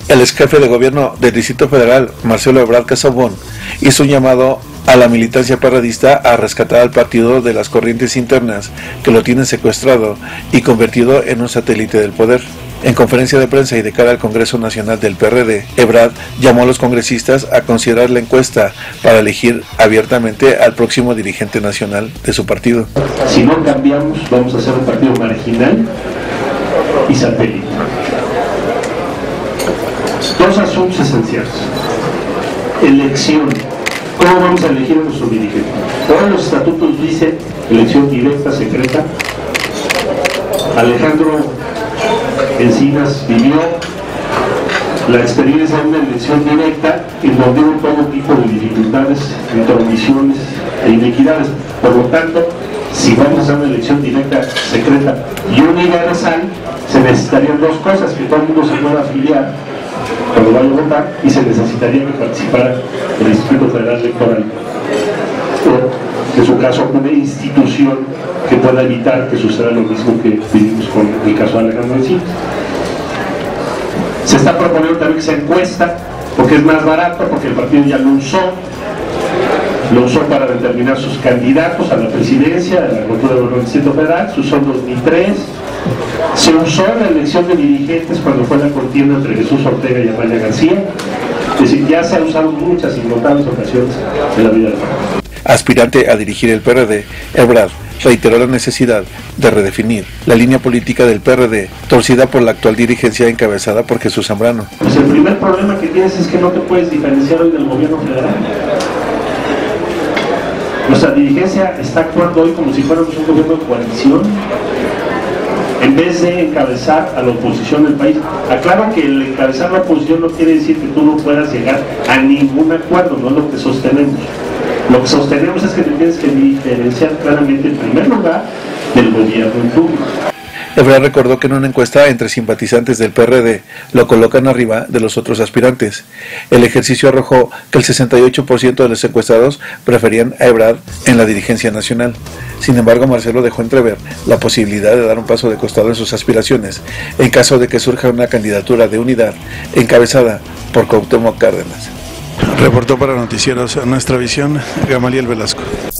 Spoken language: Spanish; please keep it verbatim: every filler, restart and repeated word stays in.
El ex jefe de gobierno del Distrito Federal, Marcelo Ebrard Casaubon, hizo un llamado a la militancia perredista a rescatar al partido de las corrientes internas que lo tienen secuestrado y convertido en un satélite del poder. En conferencia de prensa y de cara al Congreso Nacional del P R D, Ebrard llamó a los congresistas a considerar la encuesta para elegir abiertamente al próximo dirigente nacional de su partido. Si no cambiamos, vamos a ser un partido marginal y satélite. Dos asuntos esenciales. Elección. ¿Cómo vamos a elegir a nuestro dirigente? Ahora los estatutos dicen elección directa, secreta. Alejandro Encinas vivió la experiencia de una elección directa en donde hubo todo tipo de dificultades, intromisiones e inequidades. Por lo tanto, si vamos a hacer una elección directa, secreta y universal, se necesitarían dos cosas: que todo el mundo se pueda afiliar cuando vaya a votar, y se necesitaría que participara el Instituto Federal Electoral, o en su caso una institución que pueda evitar que suceda lo mismo que vivimos con el caso de Alejandro Encinas. Se está proponiendo también que se encuesta, porque es más barato, porque el partido ya lo usó, lo usó para determinar sus candidatos a la presidencia, a la cultura del Distrito Federal, se usó en dos mil tres, se usó en la elección de dirigentes cuando fue la contienda entre Jesús Ortega y Amalia García. Es decir, ya se ha usado en muchas incontables ocasiones en la vida del partido. Aspirante a dirigir el P R D, Ebrard reiteró la necesidad de redefinir la línea política del P R D, torcida por la actual dirigencia encabezada por Jesús Zambrano. Pues el primer problema que tienes es que no te puedes diferenciar hoy del gobierno federal. Nuestra dirigencia está actuando hoy como si fuéramos un gobierno de coalición, en vez de encabezar a la oposición del país. Aclaro que el encabezar la oposición no quiere decir que tú no puedas llegar a ningún acuerdo, no es lo que sostenemos. Lo que sostenemos es que te tienes que diferenciar claramente, en primer lugar, del gobierno en turno. Ebrard recordó que en una encuesta entre simpatizantes del P R D lo colocan arriba de los otros aspirantes. El ejercicio arrojó que el sesenta y ocho por ciento de los encuestados preferían a Ebrard en la dirigencia nacional. Sin embargo, Marcelo dejó entrever la posibilidad de dar un paso de costado en sus aspiraciones en caso de que surja una candidatura de unidad encabezada por Cuauhtémoc Cárdenas. Reportó para Noticieros Nuestra Visión, Gamaliel Velasco.